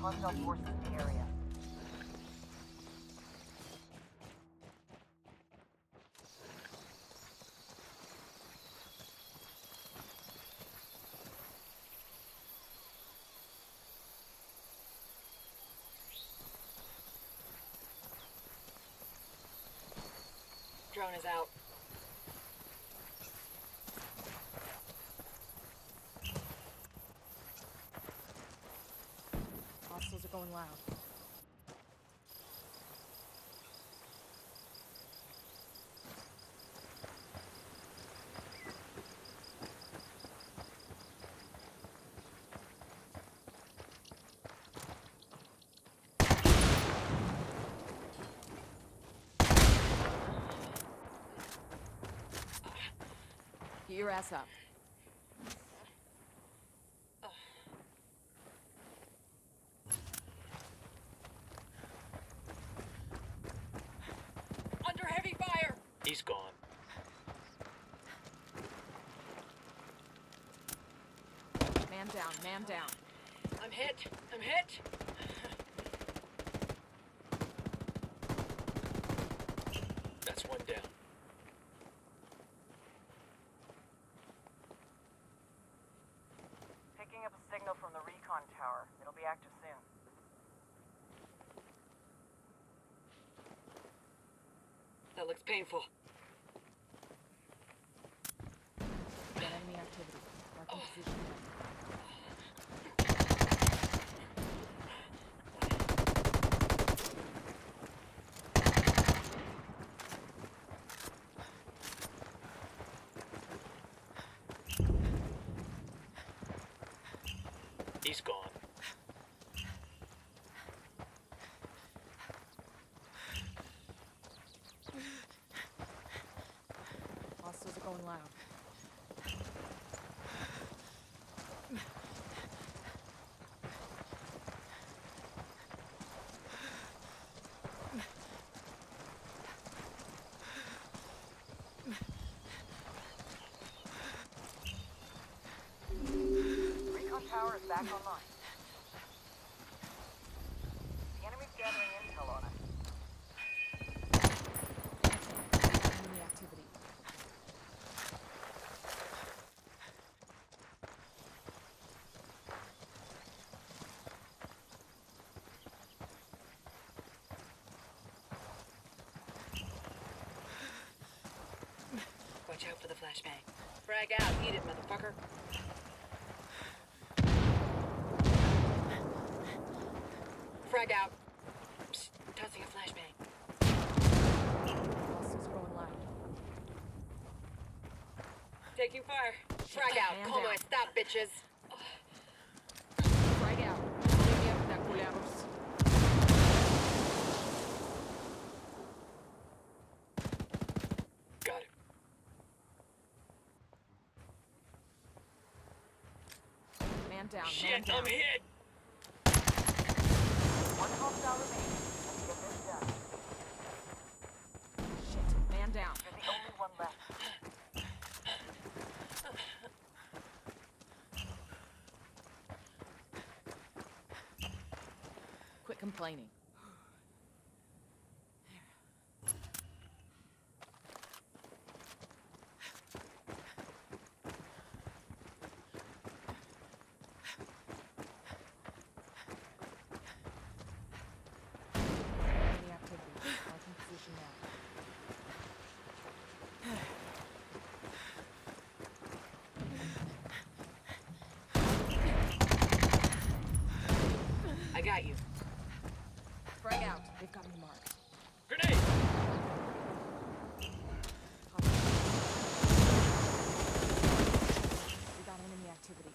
hostile forces in the area. Drone is out. Hostiles are going loud. Get your ass up. Under heavy fire! He's gone. Man down, man down. I'm hit! I'm hit! That's one down. Picking up a signal from the recon tower. It'll be active soon. That looks painful. Got enemy activity. Marking position now. He's gone. Hostiles are going loud. Recon tower is back online. The enemy's gathering intel on us. Enemy activity. Watch out for the flashbang. Frag out, eat it, motherfucker. Frag out. Psst, tossing a flashbang. Hostiles going loud. Taking fire. Frag out. Man Como down. stop, bitches. Frag out. Mierda, culeros. Got him. Man down, man Shit, down. I'm hit! One hostile remaining. Let's get this done. Shit, man down. You're the only one left. Quit complaining. Enemy activity. Marking position now. I got you. Frag out. They've got me marked. Grenade! We got enemy activity.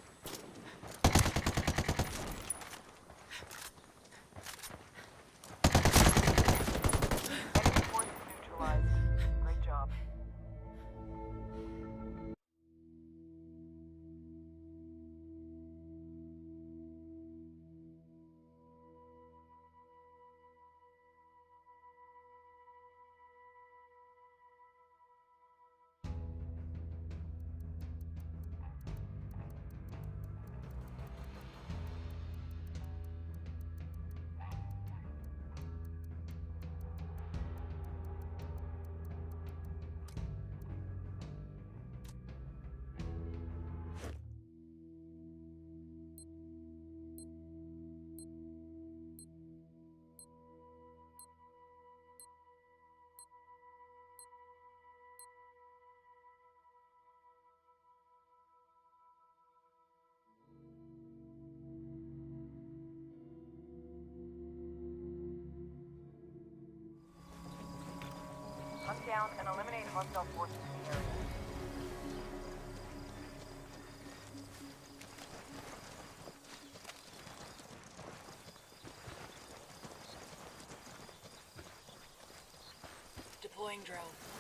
Enemy forces neutralized. Great job. Hunt down and eliminate hostile forces in the area. Deploying drone.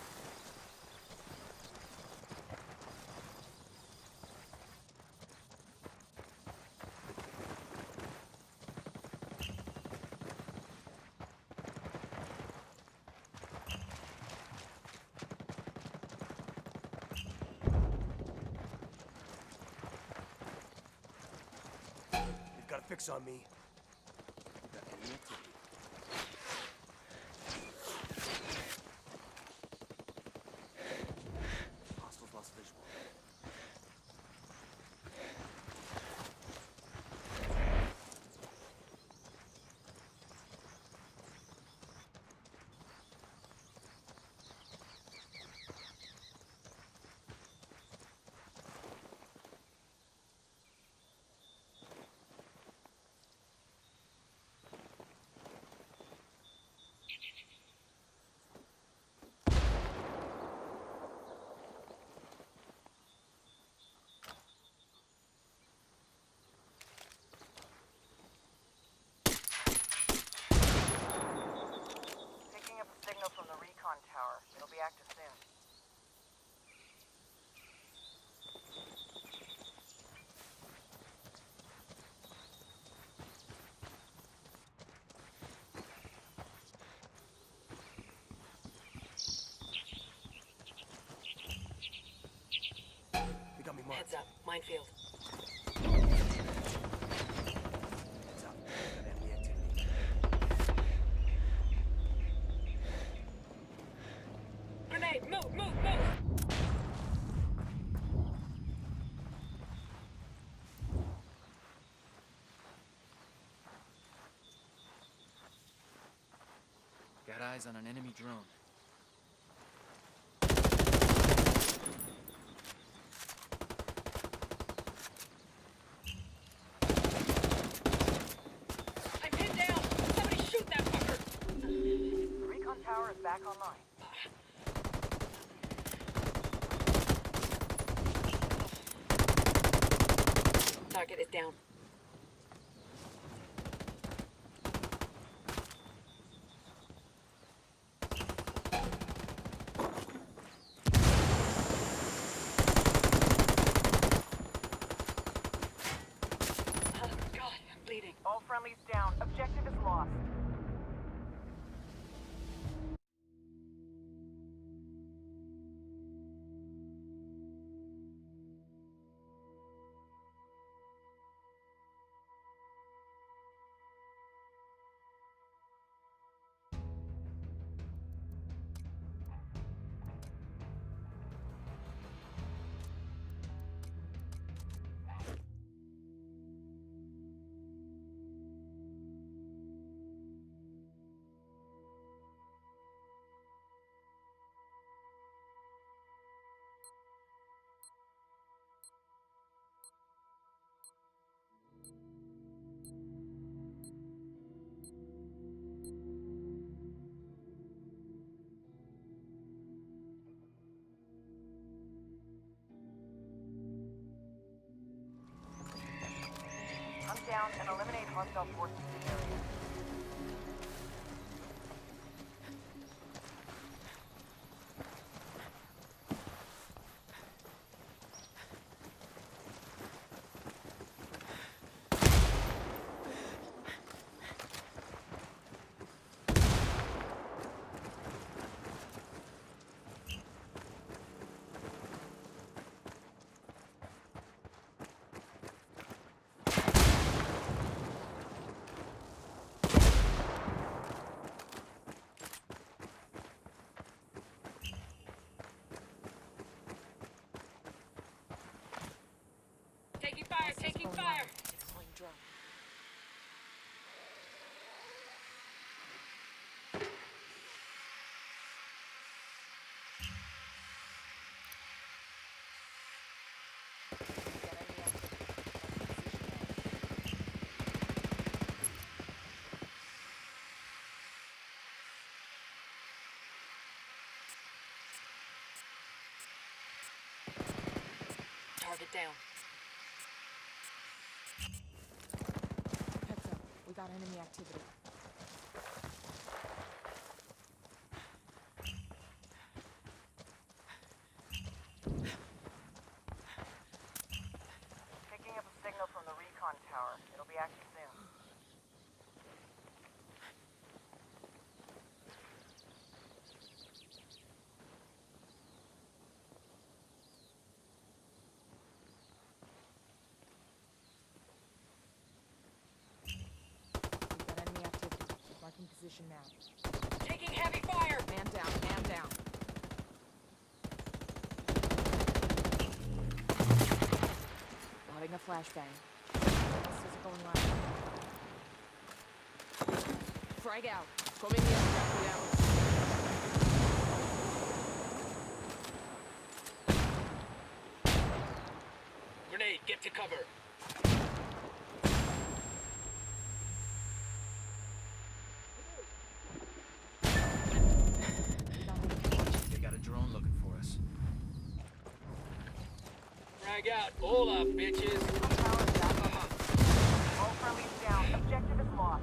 You've got a fix on me. Got any activity. Hostiles lost visual. Picking up a signal from the recon tower. It'll be active soon. They got me marked. Heads up. Minefield. Heads up. Got enemy activity. Grenade! Move! Move! Move! Got eyes on an enemy drone. I'm pinned down! Somebody shoot that fucker! The recon tower is back online. Target is down. Oh, God, I'm bleeding. All friendlies down. Objective is lost. Hunt down and eliminate hostile forces in the area. Taking fire! Taking fire! Deploying drone. Got enemy activity. Marking position A. target down. Heads up. We got enemy activity. Picking up a signal from the recon tower. It'll be active soon. We got enemy activity. Marking position now. Taking heavy fire! Man down, man down. Loading a flashbang. This is going live. Frag out. Come in here, down. Grenade, get to cover. They got a drone looking for us. Frag out. Hold up, bitches. Tower is out of all friendlies down. Objective is lost.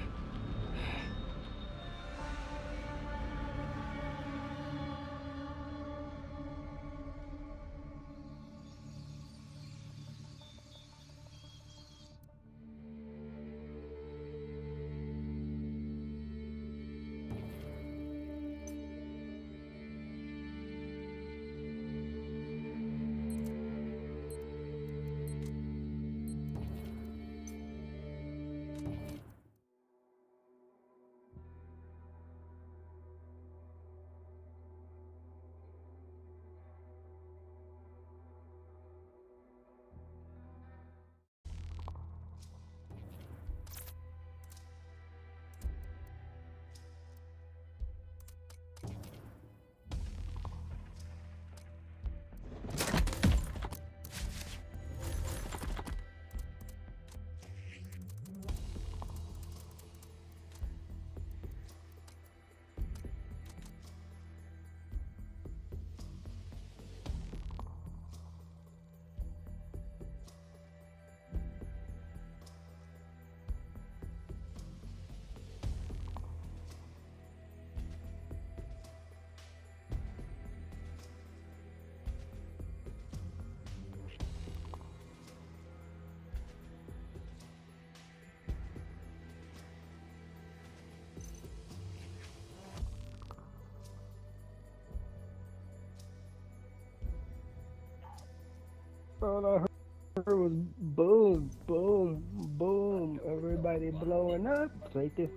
All I heard was boom, boom, boom. Everybody blowing up. Right there.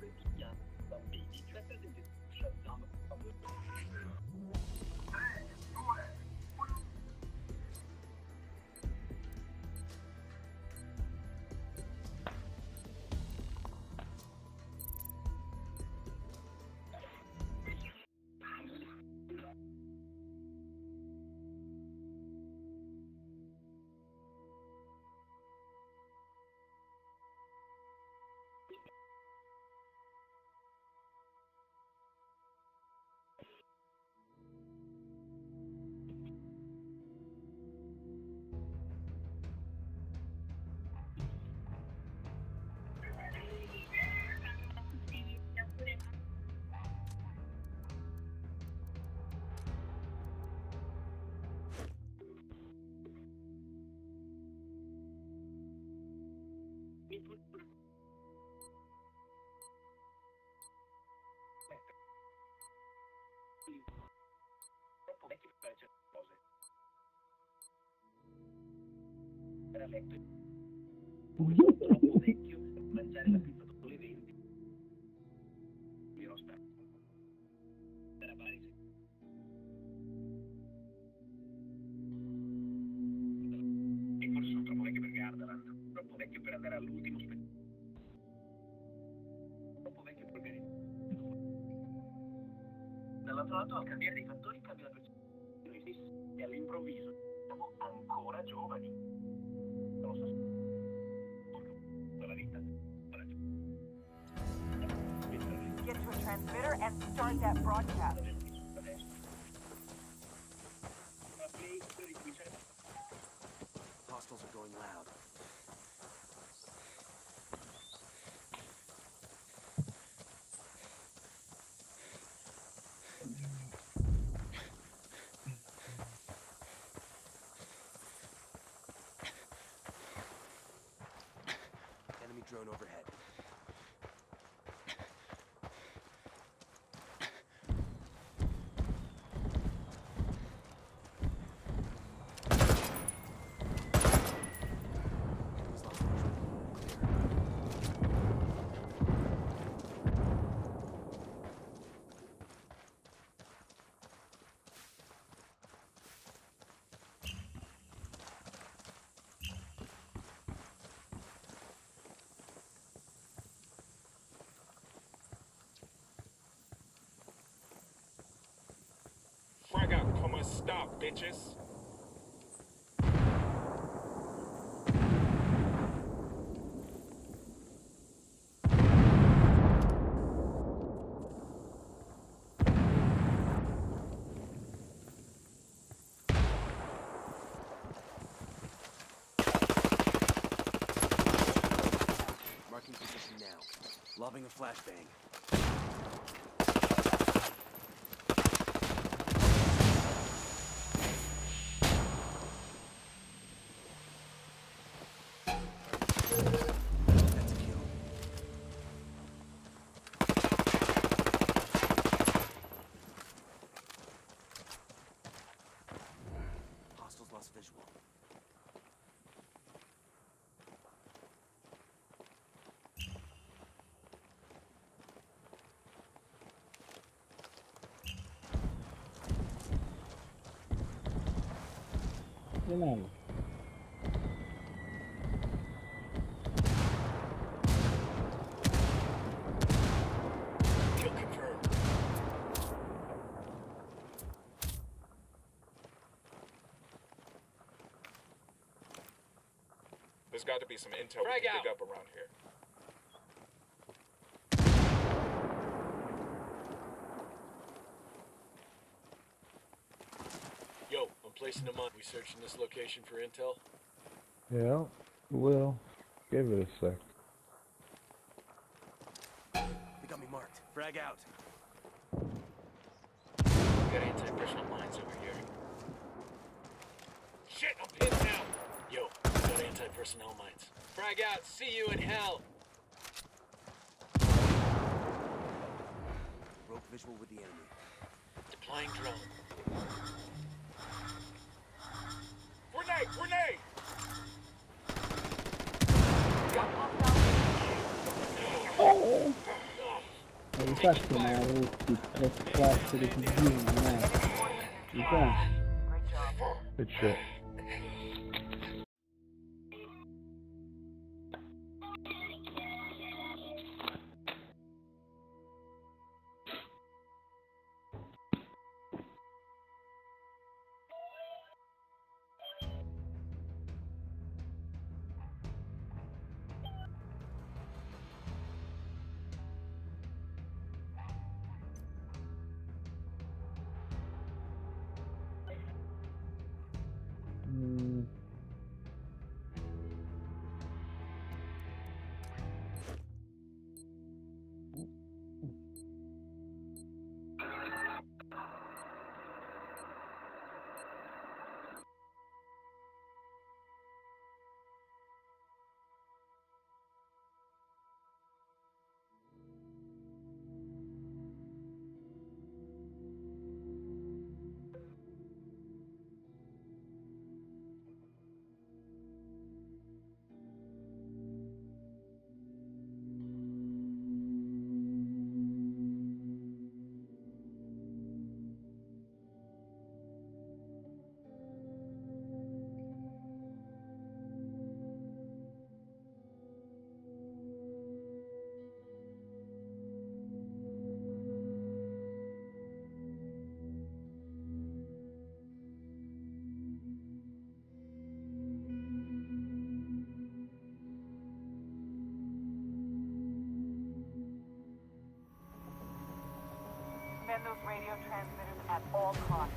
Troppo vecchio per fare certe cose. Era letto troppo vecchio per mangiare la pizza dopo le 20. Io aspetto. Era Paris. E forse sono troppo vecchio per Gardaland, troppo vecchio per andare all'ultimo spettacolo. Troppo vecchio per organizzare. Dall'altro lato al cambiare dei fattori cambia la percezione di noi stessi e all'improvviso siamo ancora giovani. Non lo so. La vita. Get to a transmitter and start that broadcast. Stop, bitches. Marking position now. Lobbing a flashbang. That's a kill. Hostiles lost visual. Genial. Kill confirmed. There's got to be some intel we can dig up around here. Yo, I'm placing them on. We searching this location for intel? Yeah, well, give it a sec. They got me marked. Frag out. Got anti-personal mines over here. Shit, I'm pinned now. Yo, got anti-personnel mines. Frag out. See you in hell. Broke visual with the enemy. Deploying drone. Grenade! Grenade! Infatti ne ha rotti 3-4 di cugini, mi sa. Great job. Che c'è? Man those radio transmitters at all costs.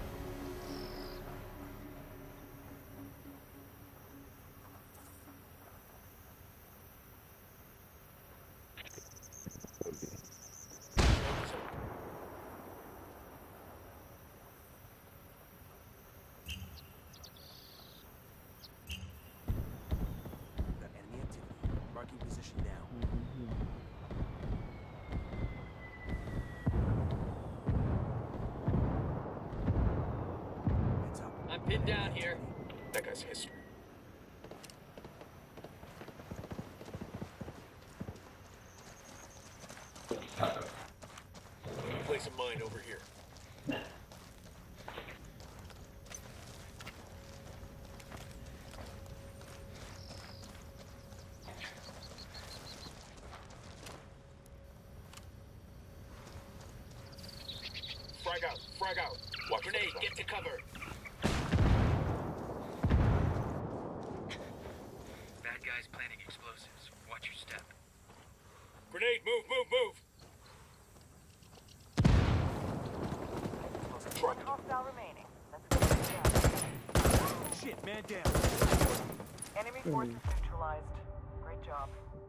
Got enemy activity. Marking position now. Heads up. I'm pinned down here. That guy's history. Place a mine over here. Frag out, frag out. Watch grenade, get to cover. Grenade, move, move, move! One hostile remaining. Let's go down. Shit, man down. Enemy forces neutralized. Great job.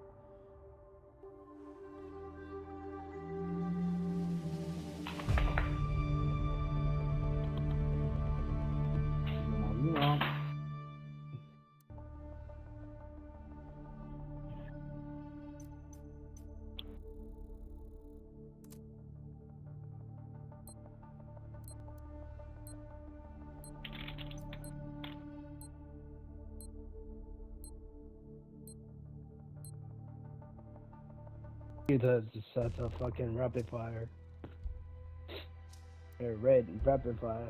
You know. He does such a fucking rapid fire. They're red rapid fire.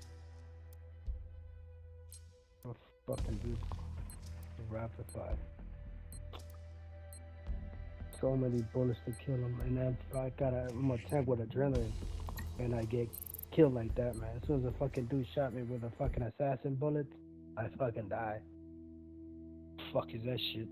Oh, fucking dude. Rapid fire. So many bullets to kill him, and then I'm a tank with adrenaline, and I get killed like that, man. As soon as a fucking dude shot me with a fucking assassin bullet, I fucking die. Fuck is that shit?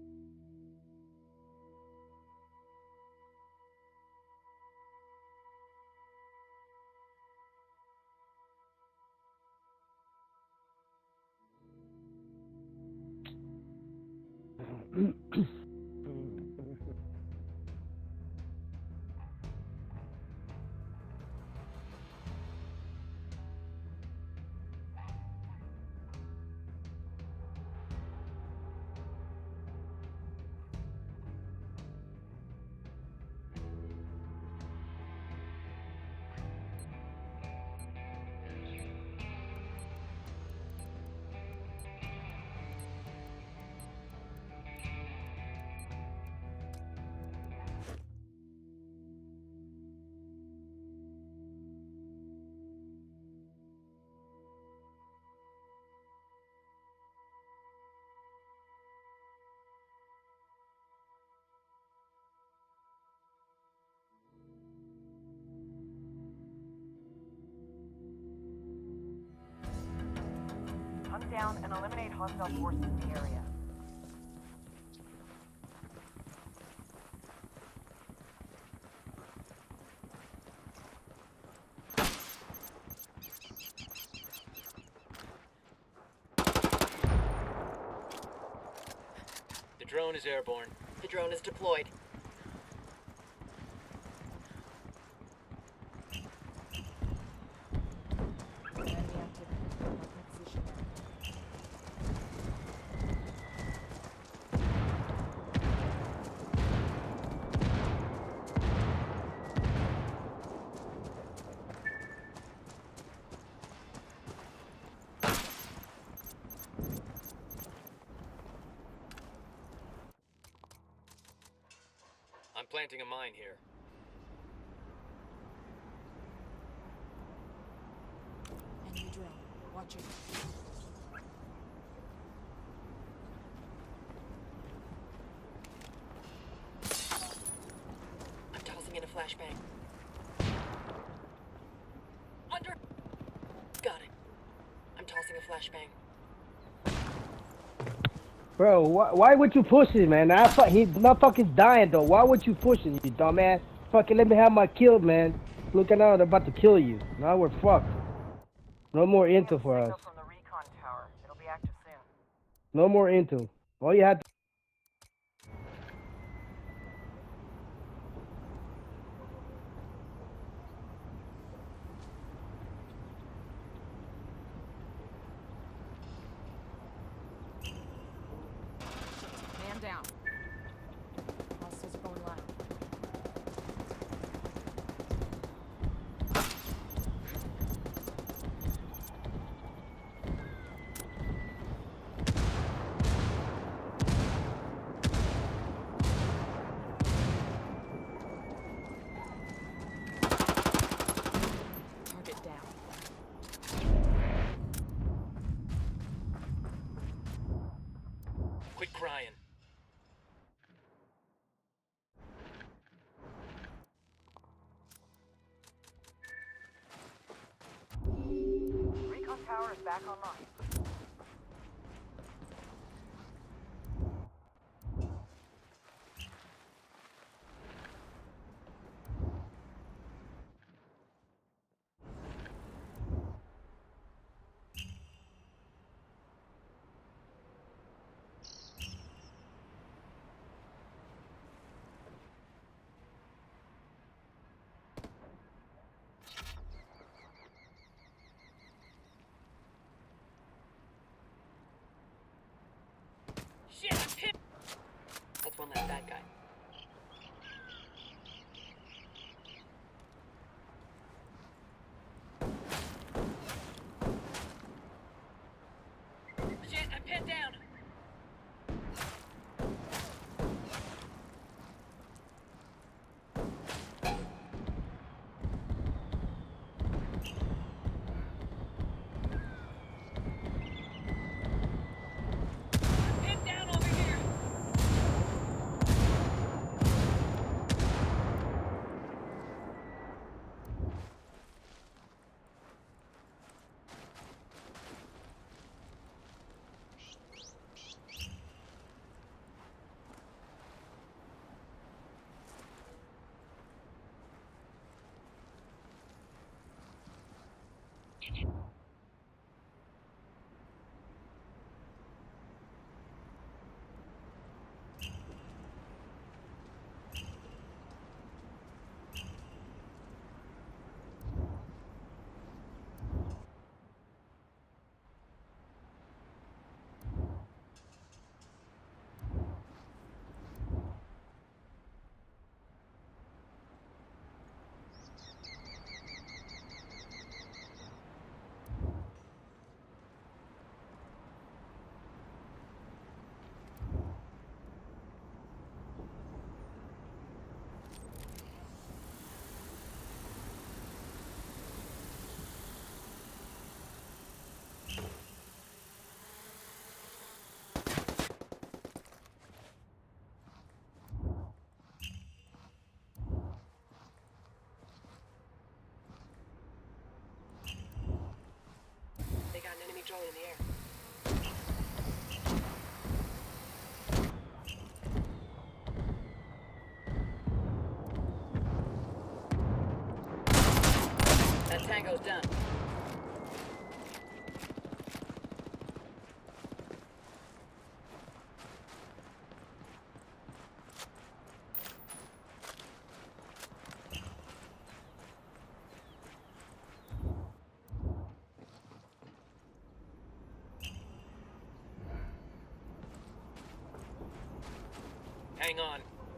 Hunt down and eliminate hostile forces in the area. The drone is airborne. The drone is deployed. Enemy activity. Mark my position now. I'm planting a mine here. Enemy drone. Watch it. I'm tossing in a flashbang. Under. Got it. I'm tossing a flashbang. Bro, why would you push it, man? He's not fucking dying though. Why would you push it, you dumbass? Fucking let me have my kill, man. Looking out, they're about to kill you. Now we're fucked. No more intel for us. Signal from the recon tower. It'll be active soon. No more intel. All you have to Man down. Hostiles are going live. Target down. Quit crying. Recon tower is back online. drone in the air. That tango's done. Hang on.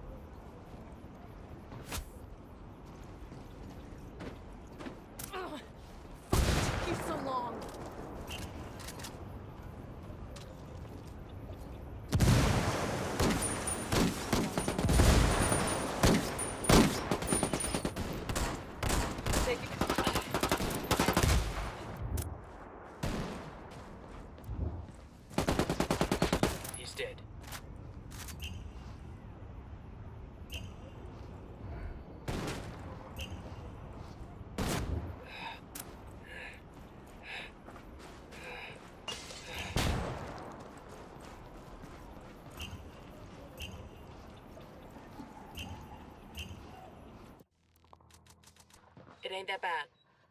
Ugh. Took you so long. Take it. He's dead. It ain't that bad.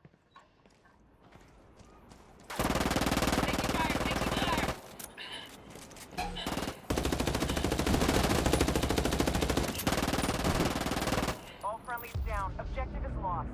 All friendlies down. Objective is lost.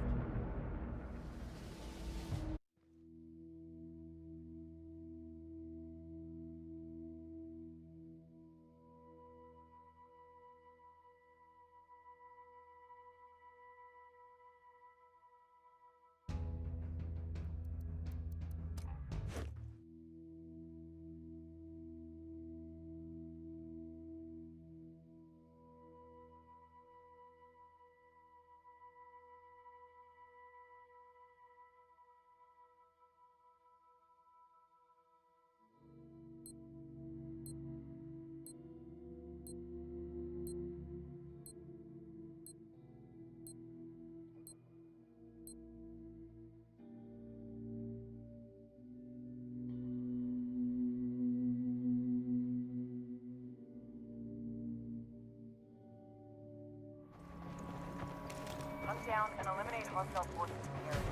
Hunt down and eliminate hostile forces in the area.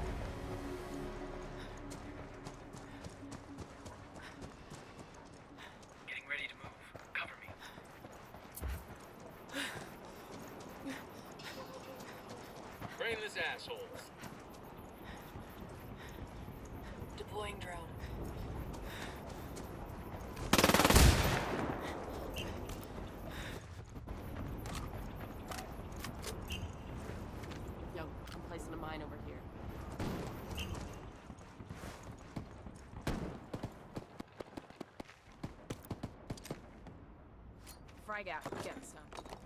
Getting ready to move. Cover me. Brainless assholes. Deploying drone. Yo, I'm placing a mine over here. Frag out. Get some.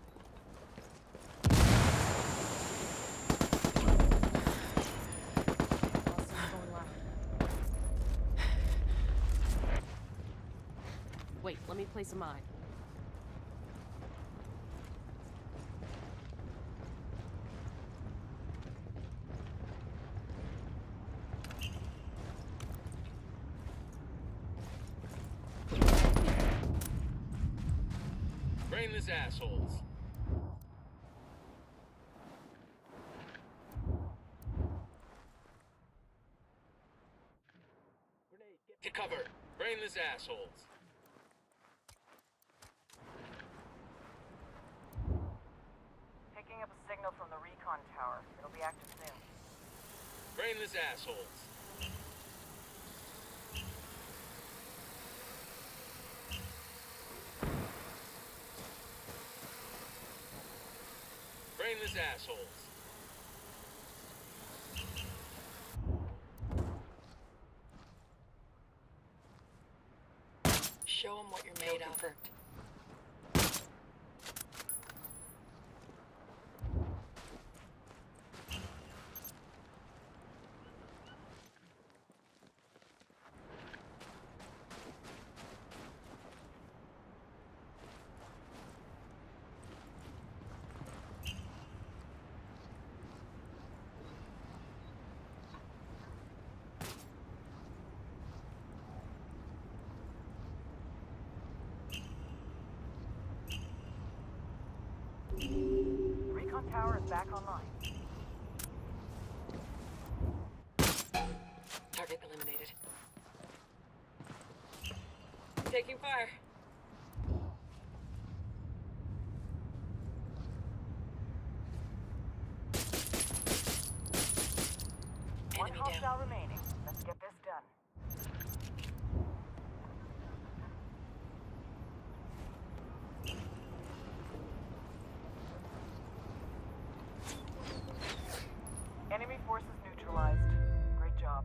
Wait, let me place a mine. Brainless assholes. To cover. Brainless assholes. Picking up a signal from the recon tower. It'll be active soon. Brainless assholes. Brainless assholes. Show them what you're made of. recon tower is back online. Target eliminated. Taking fire. One Enemy hostile down. remaining. Let's get this done. Enemy forces neutralized. Great job.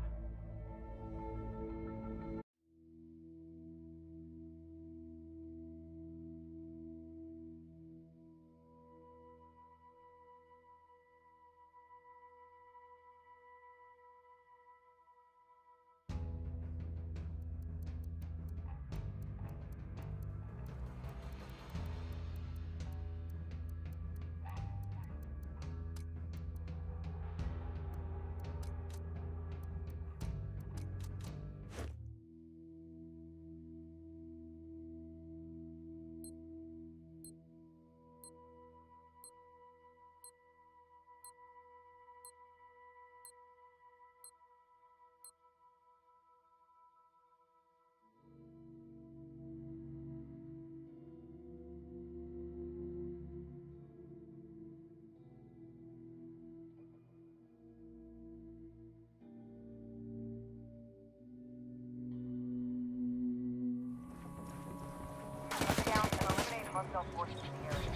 Down and eliminate hostile forces in the area.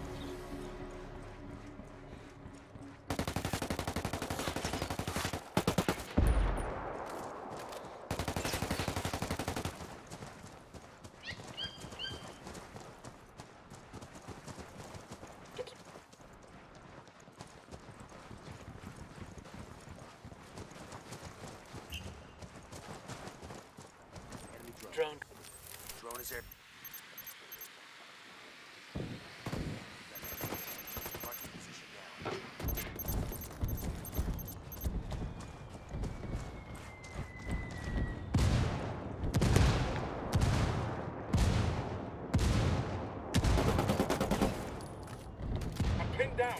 Enemy drone. Drone. Drone is there. Marking position now. I'm pinned down.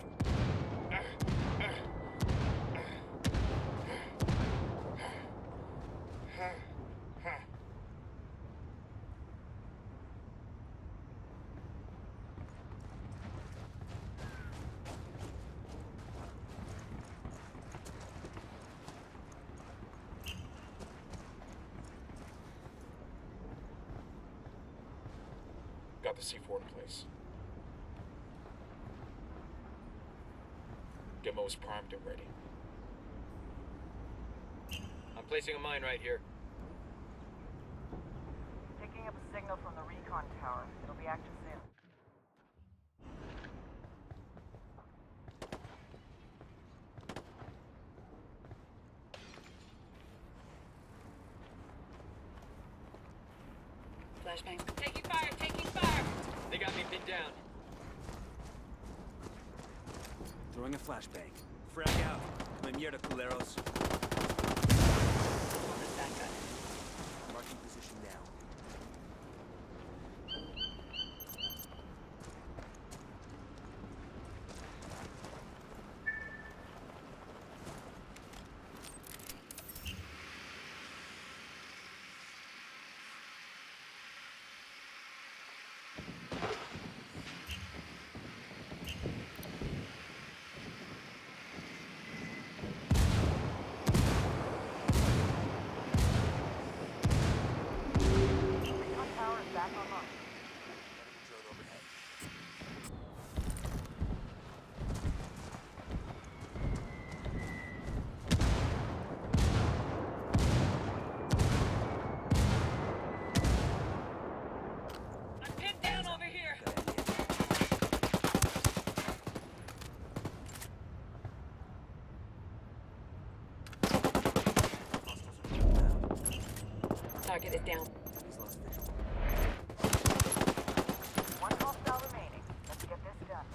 Got the C4 in place. Gimmo is primed and ready. I'm placing a mine right here. Picking up a signal from the recon tower. It'll be active soon. Flashbang. Taking fire, taking fire! They got me pinned down. Throwing a flashbang. Frag out. My mierda, culeros. Almost back up. Marking position now. Recon tower is back online. Enemy drone overhead. I'm pinned down over here! Target is down. He's lost visual. One hostile remaining. Let's get this done.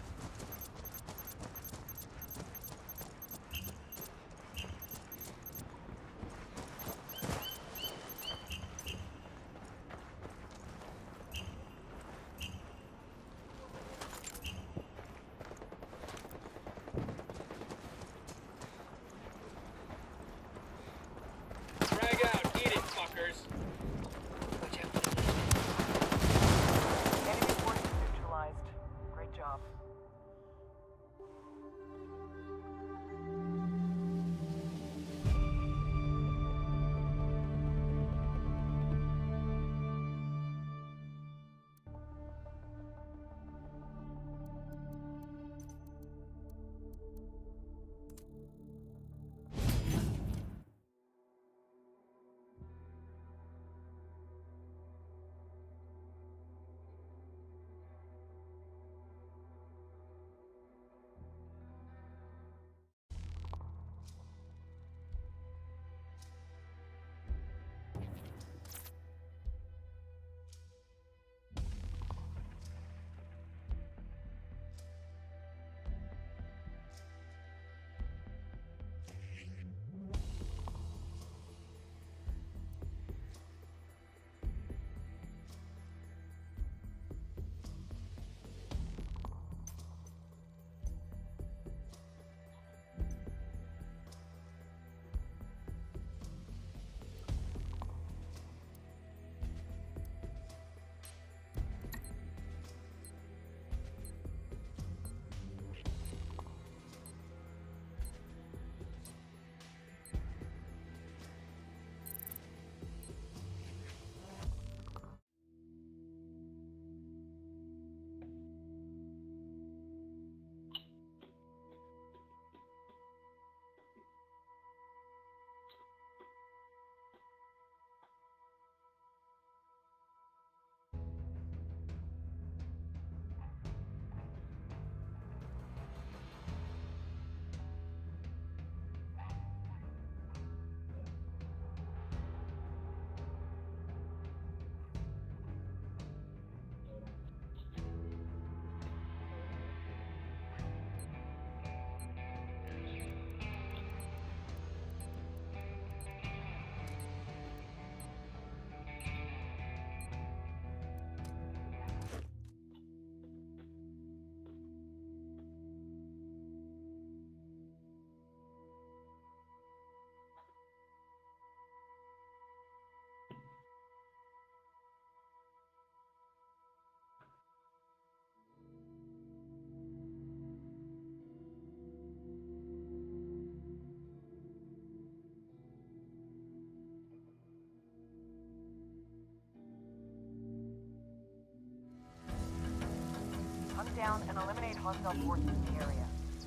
down and eliminate hostile forces in the area.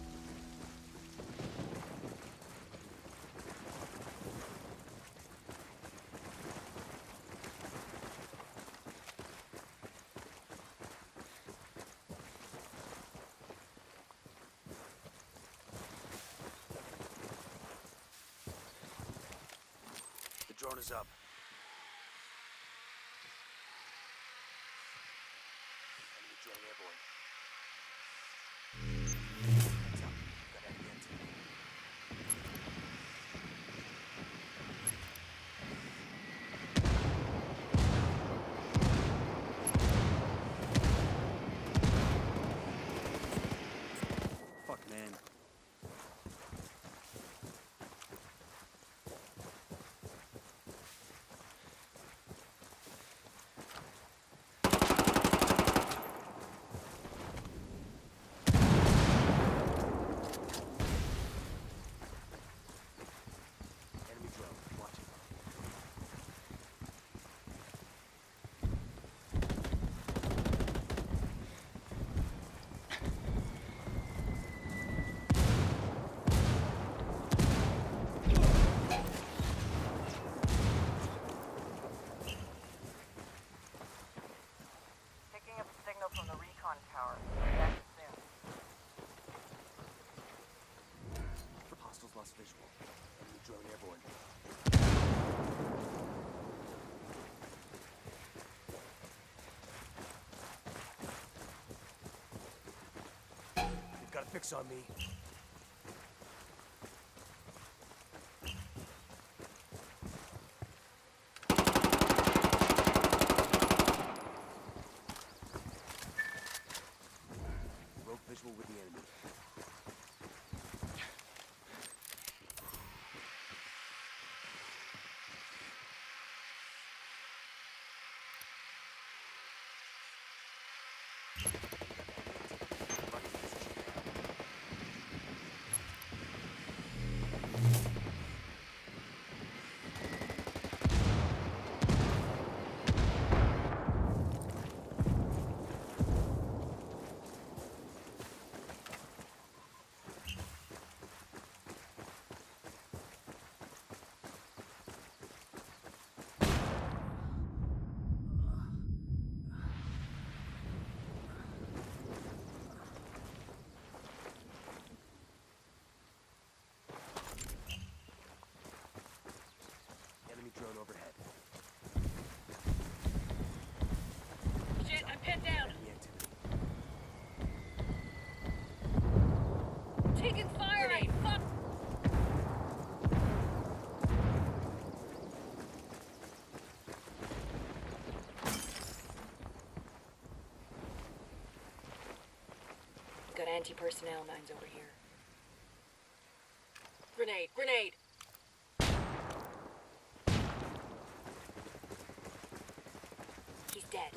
The drone is up. Enemy drone airborne. Heads up. Got enemy activity. Fuck, man. Enemy drone. Watch it. Picking up a signal from the recon tower. Back soon. Hostiles lost visual. Enemy drone airborne. They've got a fix on me. Rogue visual with the enemy. Enemy drone overhead. Shit, I'm pinned down. Enemy activity. Taking fire. Grenade. Fuck. Got anti-personnel mines over here. Grenade. Grenade. He's dead.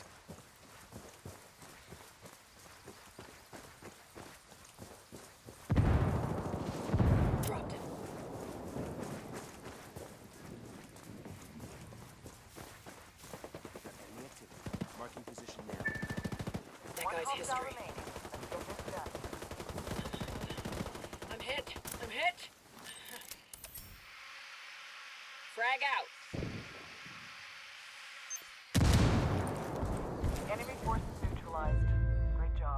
Dropped him. Got enemy activity. Marking position now. That One guy's hostile history. remaining. Let's get this done. I'm hit. I'm hit. Frag out. Enemy forces neutralized. Great job.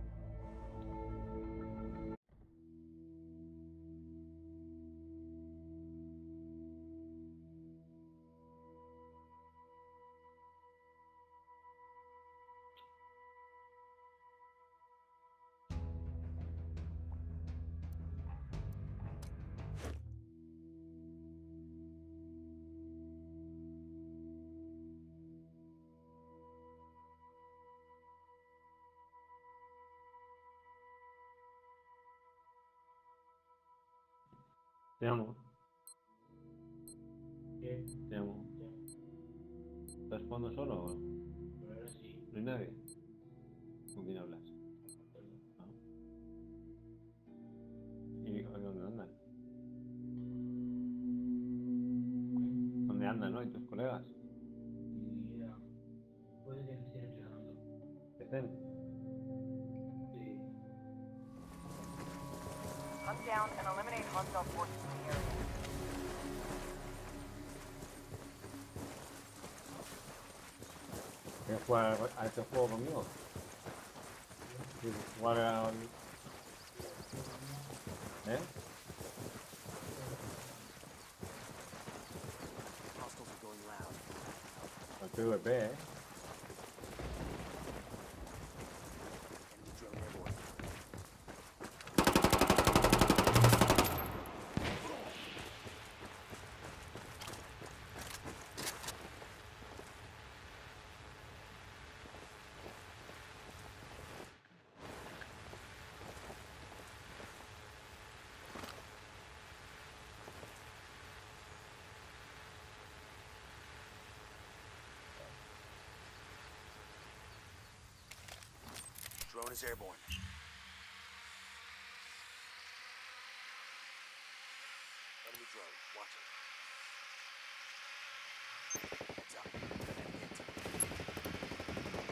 Te amo. ¿Qué? Te amo. ¿Estás jugando solo o no? Ahora sí. ¿No hay nadie? ¿Con quién hablas? ¿Ah? ¿Y dónde andan? ¿Dónde andan, no? ¿Y tus colegas? Mira, puede que estén entrenando. ¿Estén? Sí. Hunt down and eliminate hostile forces in the area. ¿Quieres jugar a este juego conmigo? ¿Quieres jugar a... ¿Eh? Hostiles are going loud. Al PvP, ¿eh? Enemy drone airborne. Drone is airborne. Enemy drone, watch it. Heads up. Got enemy activity.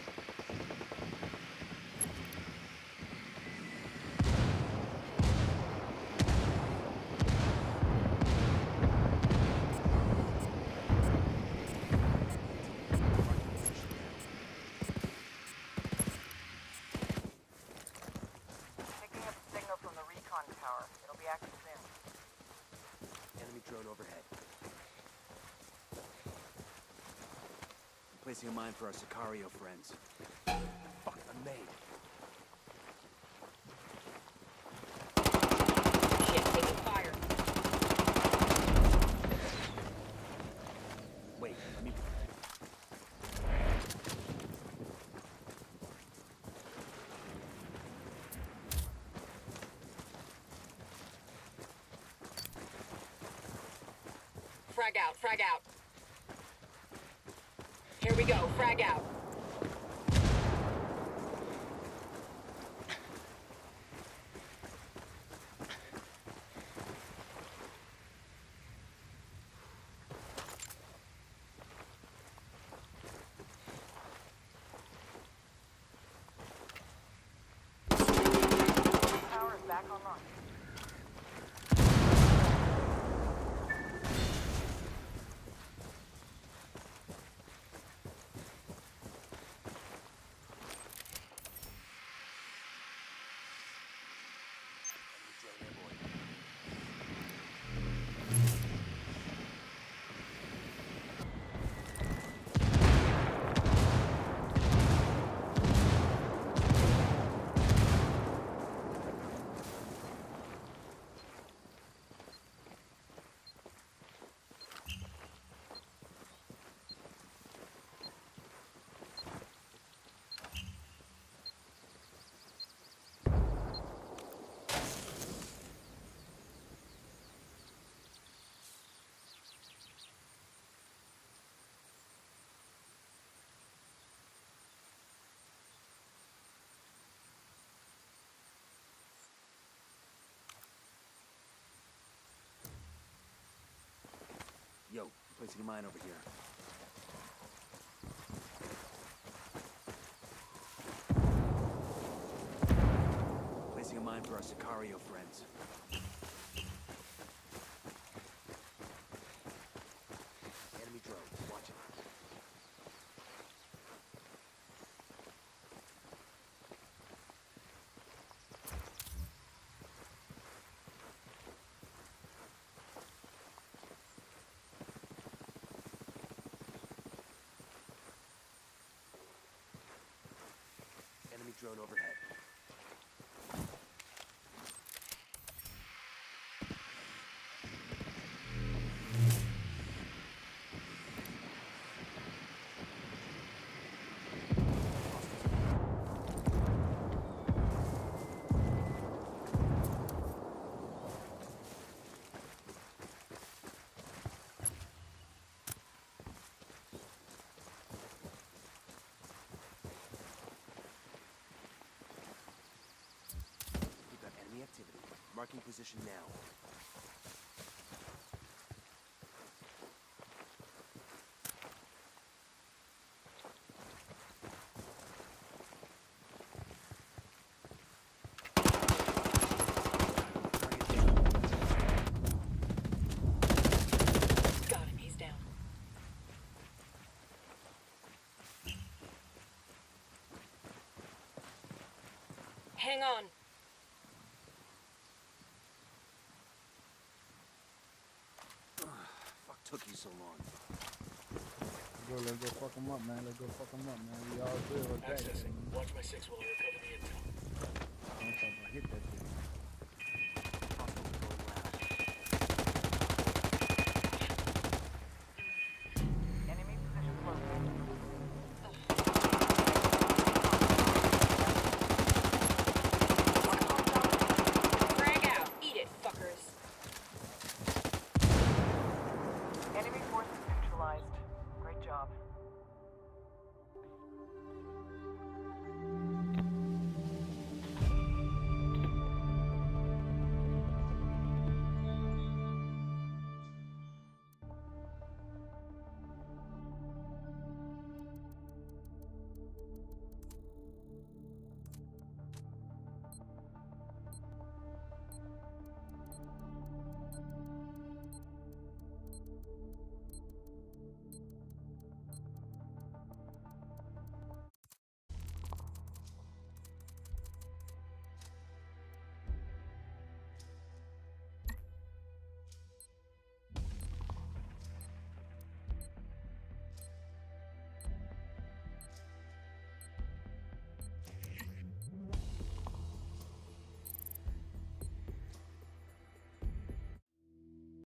Picking up a signal from the recon tower. It'll be active soon. Enemy drone overhead. I'm placing a mine for our Sicario friends. Fuck, I'm made. Shit, taking fire. Wait, let me... Frag out, frag out. Here we go, frag out. Tower is back online. Enemy drone airborne. Yo, placing a mine over here. Placing a mine for our Sicario friends. Enemy drone, watch it. Enemy drone overhead. We've got enemy activity. Marking position now. Target Hang on. Fuck took you so long? Let's go fuck him up, man. Let's go fuck him up, man. We all good with that. Accessing. Watch my 6 while I repair